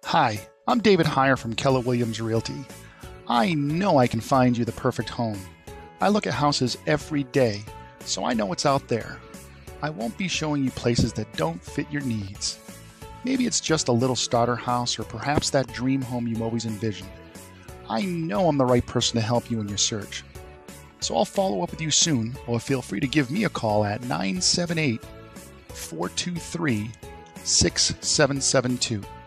Hi, I'm David Hyre from Keller Williams Realty. I know I can find you the perfect home. I look at houses every day, so I know what's out there. I won't be showing you places that don't fit your needs. Maybe it's just a little starter house or perhaps that dream home you've always envisioned. I know I'm the right person to help you in your search. So I'll follow up with you soon, or feel free to give me a call at 978 423 6772.